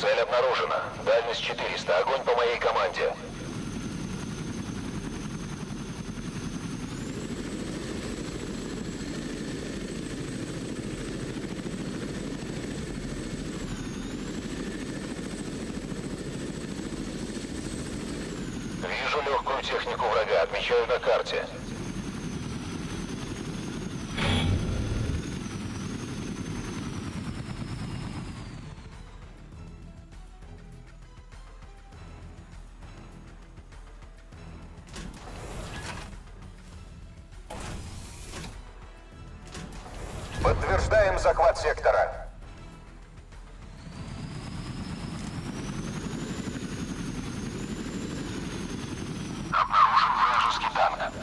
Цель обнаружена. Дальность 400. Огонь по моей команде. Вижу легкую технику врага. Отмечаю на карте. Подтверждаем захват сектора. Обнаружен вражеский танк.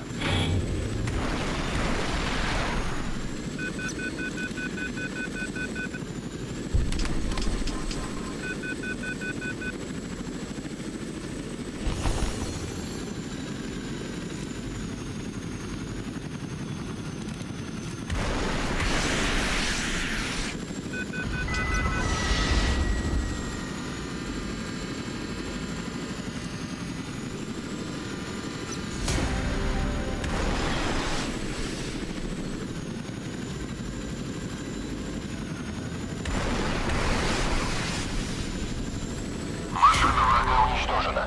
Машина врага уничтожена.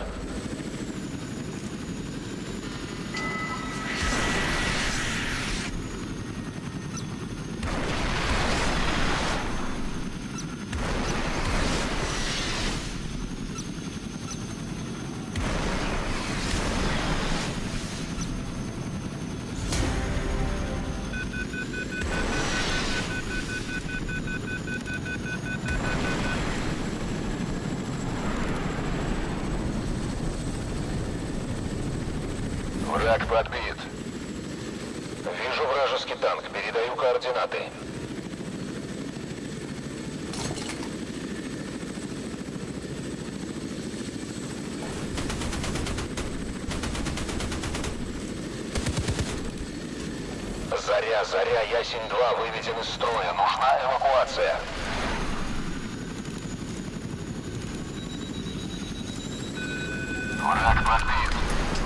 Враг подбит. Вижу вражеский танк. Передаю координаты. Заря, Ясень-2 выведен из строя. Нужна эвакуация. Враг подбит.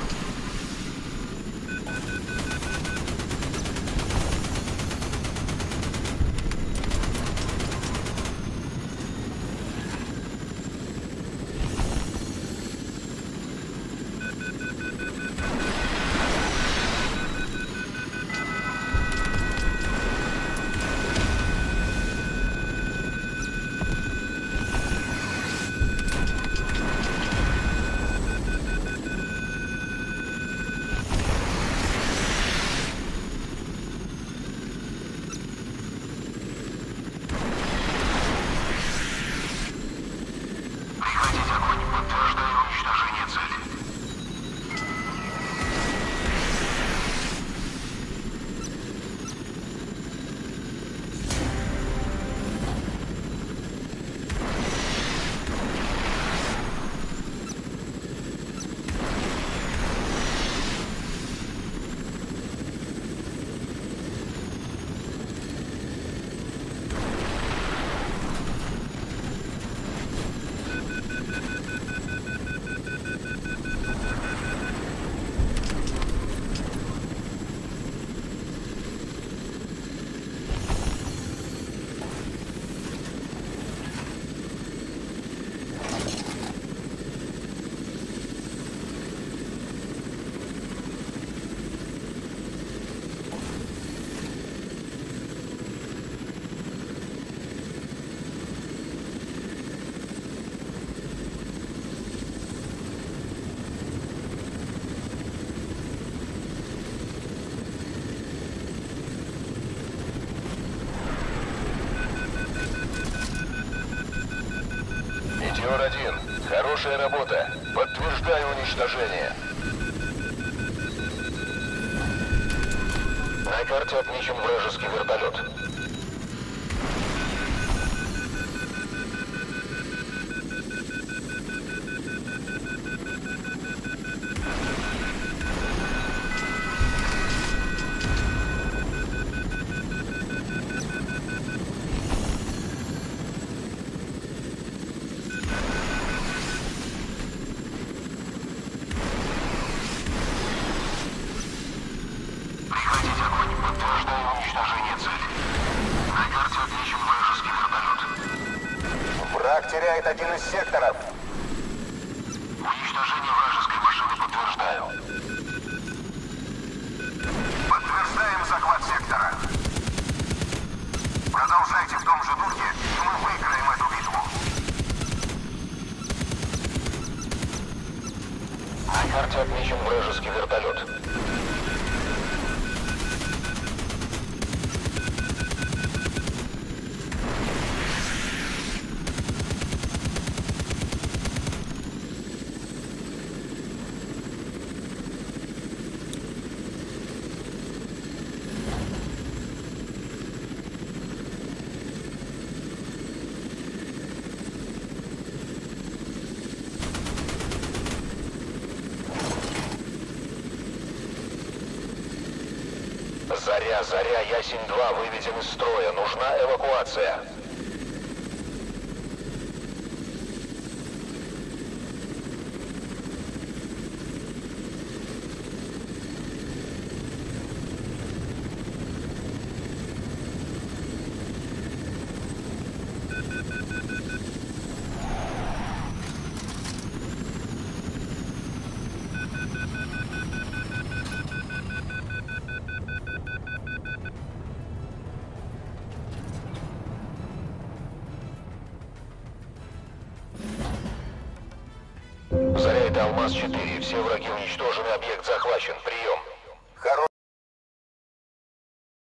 Прекратить огонь. Подтверждаю уничтожение цели. Метеор-1. Хорошая работа. Подтверждаю уничтожение. На карте отмечен вражеский вертолет. Враг теряет один из секторов. Уничтожение вражеской машины подтверждаю. Подтверждаем захват сектора. Продолжайте в том же духе, и мы выиграем эту битву. На карте отмечен вражеский вертолет. Заря, Ясень-2 выведен из строя. Нужна эвакуация. Заря, это Алмаз-4. Все враги уничтожены, объект захвачен. Прием.